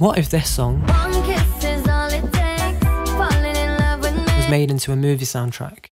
What if this song was made into a movie soundtrack?